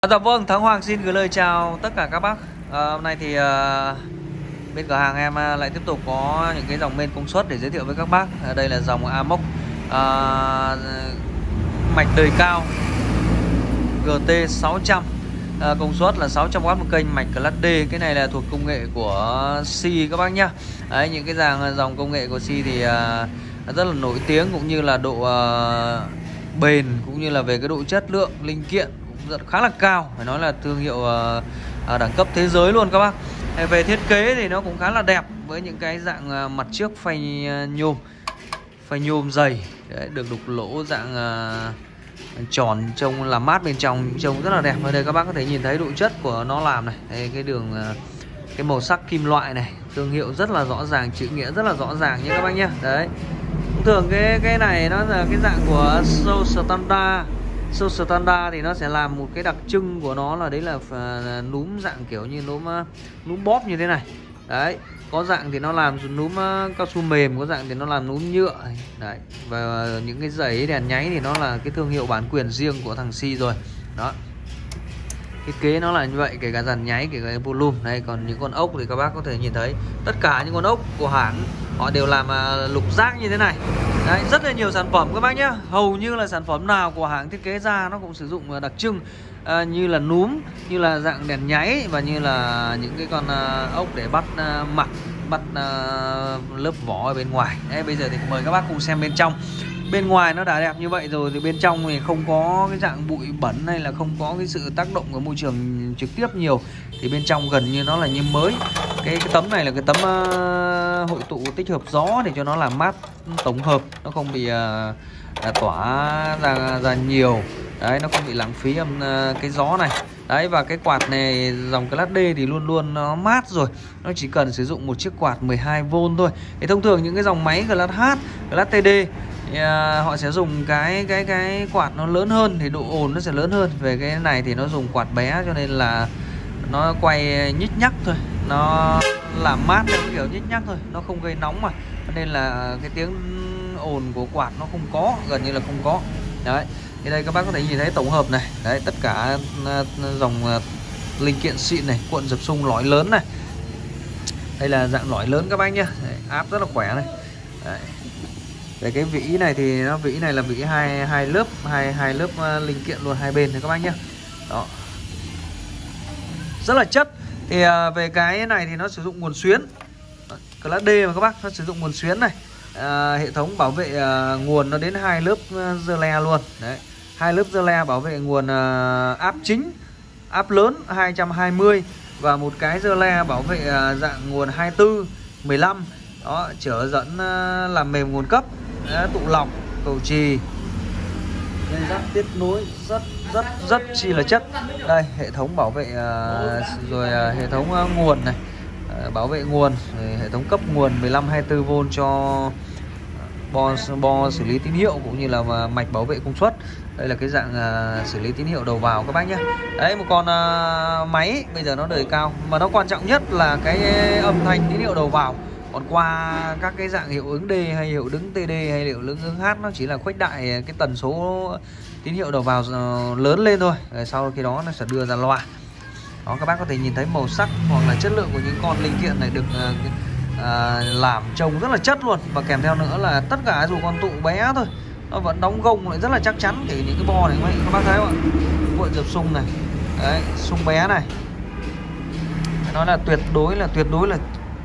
Dạ vâng, Thắng Hoàng xin gửi lời chào tất cả các bác. Hôm nay thì bên cửa hàng em lại tiếp tục có những cái dòng main công suất để giới thiệu với các bác. Đây là dòng Amox mạch đời cao GT600, công suất là 600W một kênh, mạch Class D. Cái này là thuộc công nghệ của Si các bác nhá. Đấy, những cái dòng công nghệ của Si thì rất là nổi tiếng, cũng như là độ bền, cũng như là về cái độ chất lượng linh kiện rất khá là cao, phải nói là thương hiệu đẳng cấp thế giới luôn các bác. Về thiết kế thì nó cũng khá là đẹp, với những cái dạng mặt trước phanh nhôm dày. Đấy, được đục lỗ dạng tròn, trông làm mát bên trong, trông rất là đẹp. Ở đây các bác có thể nhìn thấy độ chất của nó làm này. Đây, cái đường cái màu sắc kim loại này, thương hiệu rất là rõ ràng, chữ nghĩa rất là rõ ràng nhé các bác nhé. Đấy, thường cái này nó là cái dạng của Show Standard thì nó sẽ làm một cái đặc trưng của nó là đấy là núm dạng kiểu như núm bóp như thế này. Đấy, có dạng thì nó làm núm cao su mềm, có dạng thì nó làm núm nhựa. Đấy, và những cái dãy đèn nháy thì nó là cái thương hiệu bản quyền riêng của thằng Si rồi. Đó, thiết kế nó là như vậy, kể cả dàn nháy, kể cả volume. Đây, còn những con ốc thì các bác có thể nhìn thấy tất cả những con ốc của hãng họ đều làm lục giác như thế này. Đấy, rất là nhiều sản phẩm các bác nhé. Hầu như là sản phẩm nào của hãng thiết kế ra nó cũng sử dụng đặc trưng như là núm, như là dạng đèn nháy, và như là những cái con ốc để bắt mặt, bắt lớp vỏ ở bên ngoài. Đấy, bây giờ thì mời các bác cùng xem bên trong. Bên ngoài nó đã đẹp như vậy rồi thì bên trong thì không có cái dạng bụi bẩn hay là không có cái sự tác động của môi trường trực tiếp nhiều, thì bên trong gần như nó là như mới. Cái tấm này là cái tấm hội tụ tích hợp gió để cho nó làm mát tổng hợp, nó không bị tỏa ra nhiều. Đấy, nó không bị lãng phí cái gió này. Đấy, và cái quạt này dòng Class D thì luôn luôn nó mát rồi, nó chỉ cần sử dụng một chiếc quạt 12V thôi. Thì thông thường những cái dòng máy Class H, Class TD thì họ sẽ dùng cái quạt nó lớn hơn thì độ ồn nó sẽ lớn hơn. Về cái này thì nó dùng quạt bé cho nên là nó quay nhích nhắc thôi, nó làm mát theo kiểu nhích nhắc thôi, nó không gây nóng mà, nên là cái tiếng ồn của quạt nó không có, gần như là không có. Đấy, thì đây các bác có thể nhìn thấy tổng hợp này. Đấy, tất cả dòng linh kiện xịn này, cuộn dập xung lõi lớn này. Đây là dạng lõi lớn các bác nhé. Đấy, áp rất là khỏe này. Đấy. Về cái vĩ này thì vĩ này là vĩ hai lớp linh kiện luôn, hai bên này các bác nhé. Đó, rất là chất. Thì về cái này thì nó sử dụng nguồn xuyến Class D mà các bác, nó sử dụng nguồn xuyến này. Hệ thống bảo vệ nguồn nó đến 2 lớp dơ le luôn. Đấy, 2 lớp dơ le bảo vệ nguồn áp chính, áp lớn 220, và một cái dơ le bảo vệ dạng nguồn 24, 15. Đó, trở dẫn làm mềm nguồn cấp. Đấy, tụ lọc, cầu trì, dây dắt tiếp nối rất chi là chất. Đây, hệ thống bảo vệ rồi hệ thống nguồn này, bảo vệ nguồn, rồi hệ thống cấp nguồn 15-24V cho bo xử lý tín hiệu, cũng như là mạch bảo vệ công suất. Đây là cái dạng xử lý tín hiệu đầu vào các bác nhé. Đấy, một con máy bây giờ nó đời cao, mà nó quan trọng nhất là cái âm thanh tín hiệu đầu vào. Còn qua các cái dạng hiệu ứng D hay hiệu ứng TD hay hiệu ứng H, nó chỉ là khuếch đại cái tần số tín hiệu đầu vào lớn lên thôi. Rồi sau khi đó nó sẽ đưa ra loa. Đó, các bác có thể nhìn thấy màu sắc hoặc là chất lượng của những con linh kiện này được làm trông rất là chất luôn. Và kèm theo nữa là tất cả dù con tụ bé thôi, nó vẫn đóng gông lại rất là chắc chắn. Thì những cái bo này các bác thấy không ạ? Cuộn dập xung này. Đấy, xung bé này. Nó là tuyệt đối là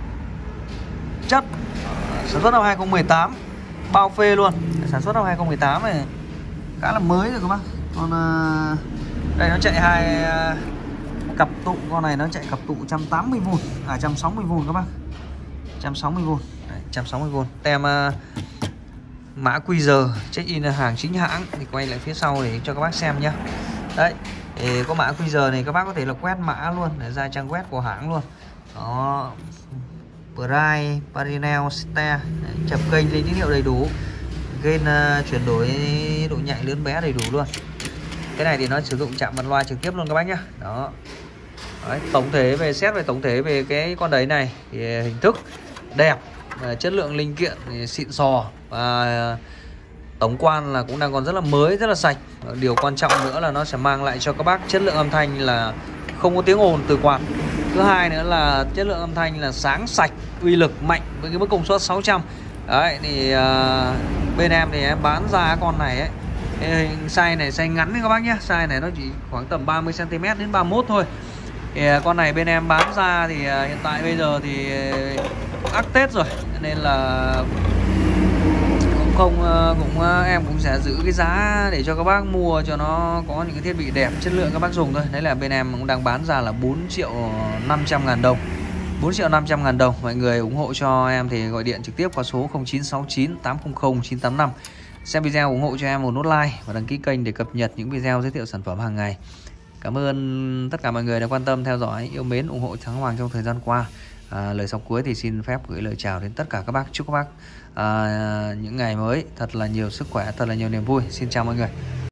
chất. Sản xuất năm 2018, bao phê luôn. Sản xuất năm 2018 này khá là mới rồi các bác. Còn đây nó chạy hai cặp tụ, con này nó chạy cặp tụ 180V, 160V các bác. 160V. Đấy, 160V. Tem mã QR check in là hàng chính hãng. Thì quay lại phía sau để cho các bác xem nhé. Đấy, thì có mã QR này các bác có thể là quét mã luôn để ra trang web của hãng luôn. Đó, Pride, Parinel, Star, chập kênh dây tín hiệu đầy đủ, gain chuyển đổi độ nhạy lớn bé đầy đủ luôn. Cái này thì nó sử dụng chạm bật loa trực tiếp luôn các bác nhá. Đó. Đấy, tổng thể về xét về tổng thể về cái con đấy này thì hình thức đẹp, chất lượng linh kiện thì xịn sò, và tổng quan là cũng đang còn rất là mới, rất là sạch. Điều quan trọng nữa là nó sẽ mang lại cho các bác chất lượng âm thanh là không có tiếng ồn từ quạt. Thứ hai nữa là chất lượng âm thanh là sáng sạch, uy lực mạnh với cái mức công suất 600. Đấy thì bên em thì em bán ra con này ấy, size này size ngắn đấy các bác nhé. Size này nó chỉ khoảng tầm 30 cm đến 31 thôi. Thì con này bên em bán ra thì hiện tại bây giờ thì ác Tết rồi nên là em cũng sẽ giữ cái giá để cho các bác mua cho nó có những cái thiết bị đẹp, chất lượng các bác dùng thôi. Đấy là bên em cũng đang bán ra là 4.500.000 đồng. 4.500.000 đồng. Mọi người ủng hộ cho em thì gọi điện trực tiếp qua số 0969 800 985. Xem video ủng hộ cho em một nút like và đăng ký kênh để cập nhật những video giới thiệu sản phẩm hàng ngày. Cảm ơn tất cả mọi người đã quan tâm theo dõi, yêu mến, ủng hộ Thắng Hoàng trong thời gian qua. Lời sau cuối thì xin phép gửi lời chào đến tất cả các bác. Chúc các bác những ngày mới thật là nhiều sức khỏe, thật là nhiều niềm vui. Xin chào mọi người.